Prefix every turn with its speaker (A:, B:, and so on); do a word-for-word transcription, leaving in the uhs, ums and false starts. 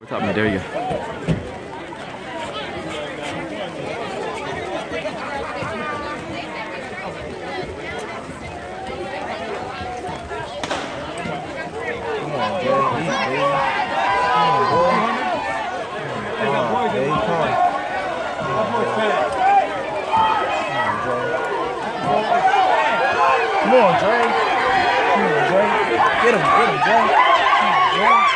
A: What's up, man? There you go.
B: Come on, Jay. Come on, boy. Come on, Jay. Come on. Come on, Jay. Come on, Jay. Get him, get him, Jay. Come on, Jay.